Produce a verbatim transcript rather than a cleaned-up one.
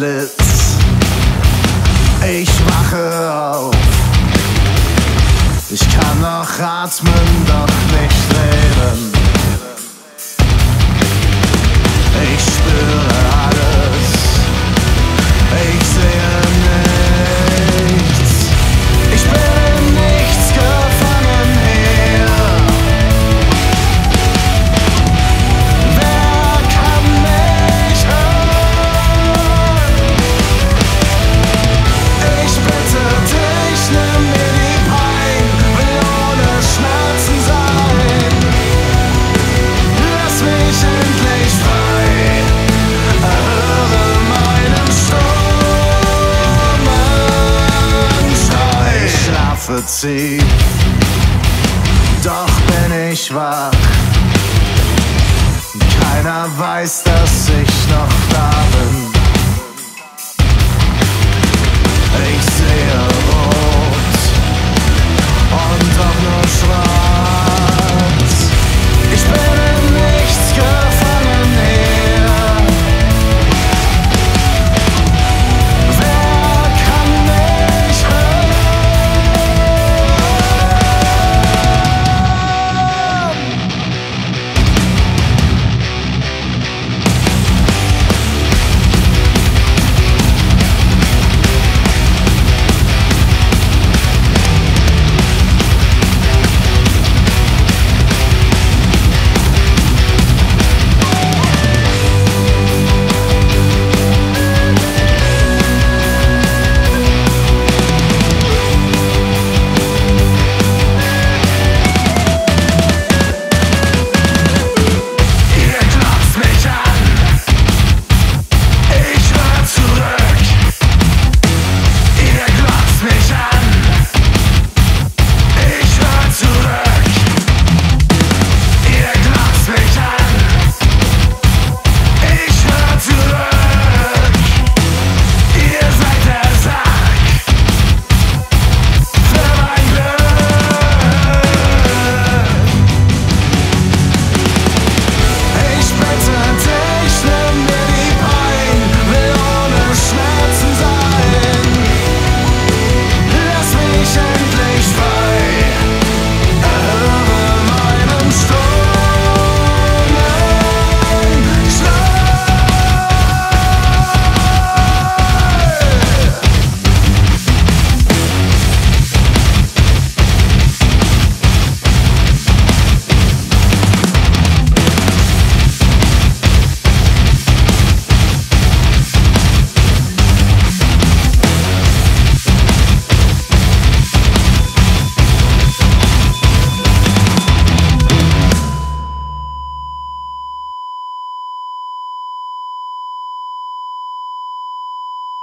Blitz. Ich wache auf. Ich kann noch atmen, doch nicht leben. Ich spüre alles. Ich sehe nichts. Ich bin in nichts gefangen hier. Wer kann mich hören? Ich bitte dich, nimm mir die Pein, will ohne Schmerzen sein. Lass mich endlich frei, erhöre meinen Sturmenschrei. Ich schlafe tief, doch bin ich wach. Keiner weiß, dass ich noch da bin.